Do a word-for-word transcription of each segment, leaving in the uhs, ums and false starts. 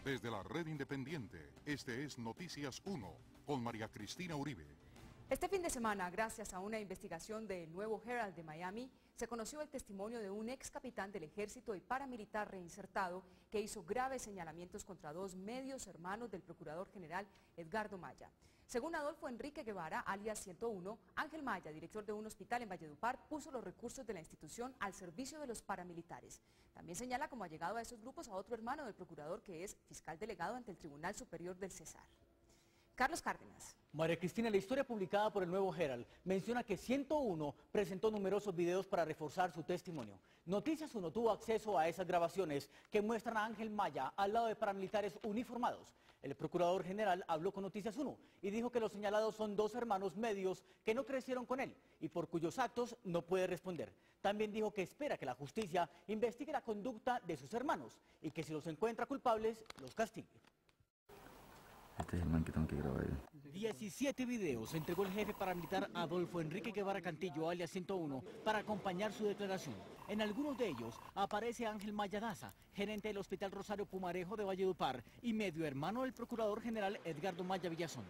Desde la red independiente, este es Noticias uno, con María Cristina Uribe. Este fin de semana, gracias a una investigación del Nuevo Herald de Miami, se conoció el testimonio de un ex capitán del ejército y paramilitar reinsertado que hizo graves señalamientos contra dos medios hermanos del procurador general Edgardo Maya. Según Adolfo Enrique Guevara, alias ciento uno, Ángel Maya, director de un hospital en Valledupar, puso los recursos de la institución al servicio de los paramilitares. También señala como allegado a esos grupos a otro hermano del procurador que es fiscal delegado ante el Tribunal Superior del Cesar. Carlos Cárdenas. María Cristina, la historia publicada por el Nuevo Herald menciona que ciento uno presentó numerosos videos para reforzar su testimonio. Noticias uno tuvo acceso a esas grabaciones que muestran a Ángel Maya al lado de paramilitares uniformados. El procurador general habló con Noticias uno y dijo que los señalados son dos hermanos medios que no crecieron con él y por cuyos actos no puede responder. También dijo que espera que la justicia investigue la conducta de sus hermanos y que si los encuentra culpables, los castigue. Este es el man que tengo que grabar ahí. diecisiete videos entregó el jefe paramilitar Adolfo Enrique Guevara Cantillo, alias ciento uno, para acompañar su declaración. En algunos de ellos aparece Ángel Maya Daza, gerente del Hospital Rosario Pumarejo de Valledupar y medio hermano del procurador general Edgardo Maya Villazón.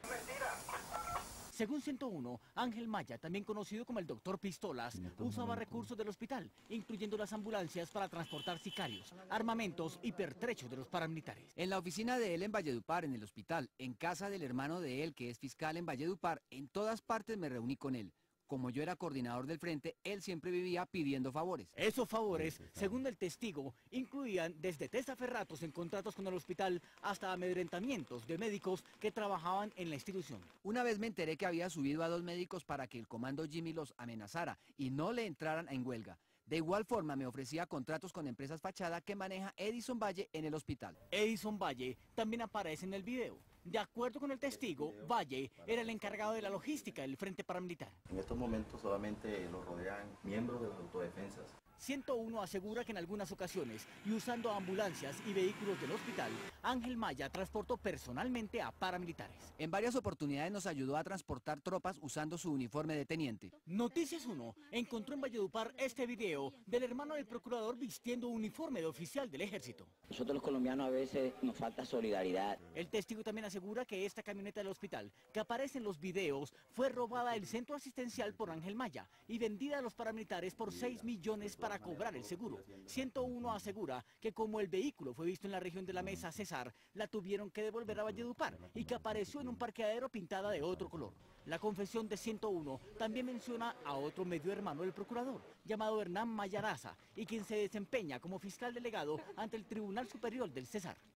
Según ciento uno, Ángel Maya, también conocido como el doctor Pistolas, usaba recursos del hospital, incluyendo las ambulancias para transportar sicarios, armamentos y pertrechos de los paramilitares. En la oficina de él en Valledupar, en el hospital, en casa del hermano de él, que es fiscal en Valledupar, en todas partes me reuní con él. Como yo era coordinador del frente, él siempre vivía pidiendo favores. Esos favores, según el testigo, incluían desde testaferratos en contratos con el hospital hasta amedrentamientos de médicos que trabajaban en la institución. Una vez me enteré que había subido a dos médicos para que el comando Jimmy los amenazara y no le entraran en huelga. De igual forma me ofrecía contratos con empresas fachada que maneja Edison Valle en el hospital. Edison Valle también aparece en el video. De acuerdo con el testigo, Valle era el encargado de la logística del frente paramilitar. En estos momentos solamente lo rodean miembros de las autodefensas. ciento uno asegura que en algunas ocasiones, y usando ambulancias y vehículos del hospital, Ángel Maya transportó personalmente a paramilitares. En varias oportunidades nos ayudó a transportar tropas usando su uniforme de teniente. Noticias uno encontró en Valledupar este video del hermano del procurador vistiendo un uniforme de oficial del ejército. Nosotros los colombianos a veces nos falta solidaridad. El testigo también asegura que esta camioneta del hospital, que aparece en los videos, fue robada del centro asistencial por Ángel Maya y vendida a los paramilitares por seis millones para para cobrar el seguro. ciento uno asegura que como el vehículo fue visto en la región de la Mesa Cesar, la tuvieron que devolver a Valledupar y que apareció en un parqueadero pintada de otro color. La confesión de ciento uno también menciona a otro medio hermano del procurador, llamado Hernán Maya Daza, y quien se desempeña como fiscal delegado ante el Tribunal Superior del Cesar.